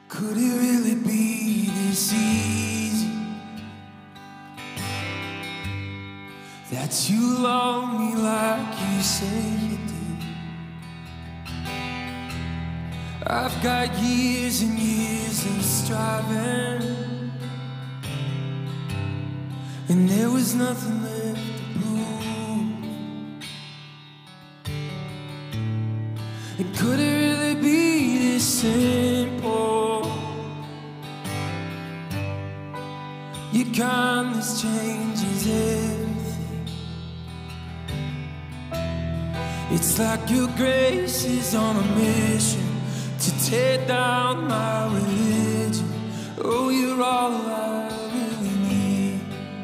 Could it really be this easy? That you love me like you say you do. I've got years and years of striving, and there was nothing left to prove. And could it really be this simple? Your kindness changes everything. It's like your grace is on a mission to tear down my religion. Oh, you're all I really need.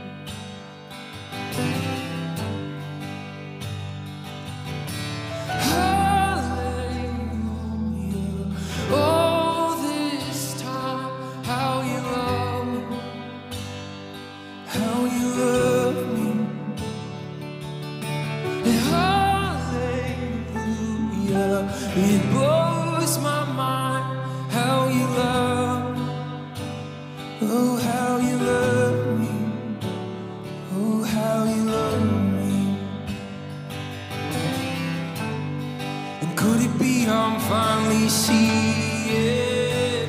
Hallelujah. Oh, this time, how you love me, how you love me. Hallelujah. It blows my mind how you love me. Oh, how you love me. Oh, how you love me. And could it be I'm finally seeing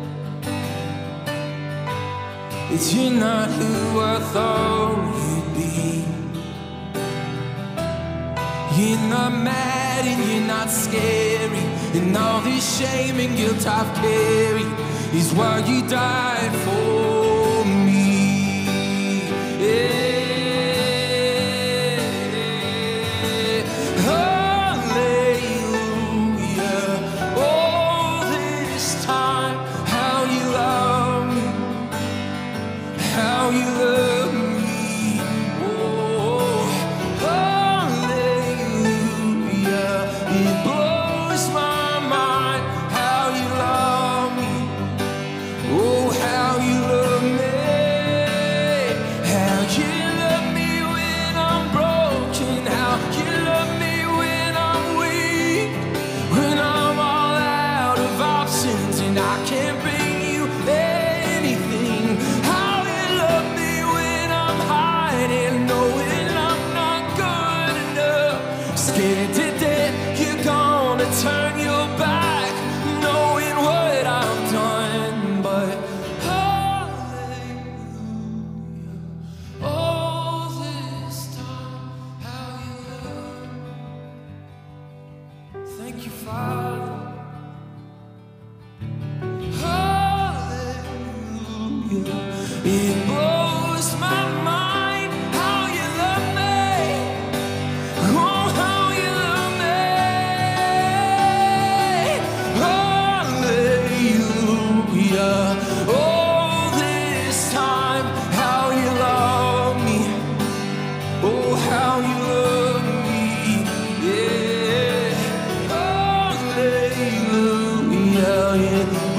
that you're not who I thought you'd be? You're not mad and you're not scary, and all this shame and guilt I've carried is why you died for me. Yeah. Hallelujah. All this time, how you love me, how you love me. Oh, hallelujah. It blows my mind how you love me. Oh, how you love me. How you love me when I'm broken. How you love me when I'm weak. When I'm all out of options and I can't bring you anything. How you love me when I'm hiding, knowing I'm not good enough. Scared to death you're gonna turn your back, knowing what I've done. But hallelujah, all this time, how you love me. Thank you, Father. Hallelujah. It blows my mind how you love me. Oh, how you love me. Hallelujah. All this time, how you love me. Oh, how you love me. Yeah. Hallelujah. Yeah.